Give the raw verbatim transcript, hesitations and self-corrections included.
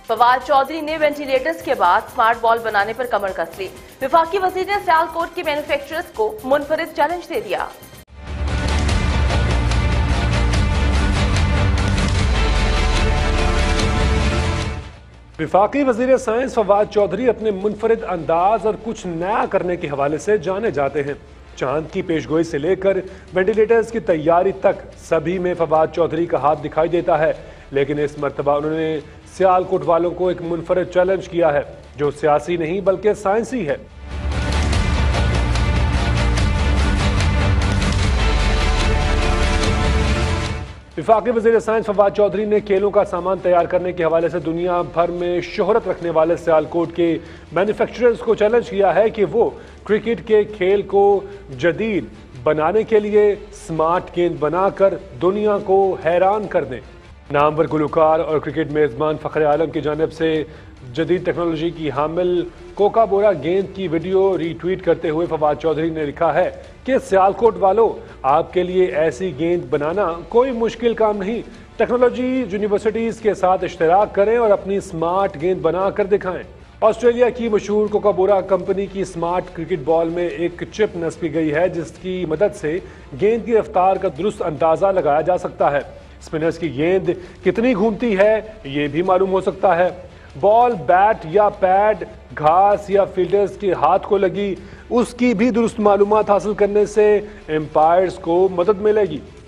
फवाद चौधरी ने वेंटिलेटर्स के बाद स्मार्ट बॉल बनाने पर कमर कस ली। विफाकी वजीर ने सियालकोट के मैन्युफैक्चरर्स को मुनफरिद चैलेंज दे दिया। विफाकी वजीर साइंस फवाद चौधरी अपने मुनफरिद अंदाज और कुछ नया करने के हवाले से जाने जाते हैं। चांद की पेशगोई से लेकर वेंटिलेटर्स की तैयारी तक सभी में फवाद चौधरी का हाथ दिखाई देता है, लेकिन इस मर्तबा उन्होंने सियालकोट वालों को एक मुनफरिद चैलेंज किया है जो सियासी नहीं बल्कि साइंसी है। विफाकी वज़ीर साइंस फवाद चौधरी ने खेलों का सामान तैयार करने के हवाले से दुनिया भर में शोहरत रखने वाले सियालकोट के मैन्युफैक्चरर्स को चैलेंज किया है कि वो क्रिकेट के खेल को जदीद बनाने के लिए स्मार्ट गेंद बनाकर दुनिया को हैरान कर दें। नामवर गुलकार और क्रिकेट मेज़बान फ़ख्र आलम की जानिब से जदीद टेक्नोलॉजी की हामिल कोका बोरा गेंद की वीडियो रीट्वीट करते हुए फवाद चौधरी ने लिखा है कि सियालकोट वालों, आपके लिए ऐसी गेंद बनाना कोई मुश्किल काम नहीं। टेक्नोलॉजी यूनिवर्सिटीज़ के साथ इश्तराक करें और अपनी स्मार्ट गेंद बना कर दिखाएं। ऑस्ट्रेलिया की मशहूर कोका बोरा कंपनी की स्मार्ट क्रिकेट बॉल में एक चिप नस्बी गई है जिसकी मदद से गेंद की रफ्तार का दुरुस्त अंदाज़ा लगाया जा सकता है। स्पिनर्स की गेंद कितनी घूमती है ये भी मालूम हो सकता है। बॉल बैट या पैड घास या फील्डर्स के हाथ को लगी उसकी भी दुरुस्त मालूमात हासिल करने से एम्पायर्स को मदद मिलेगी।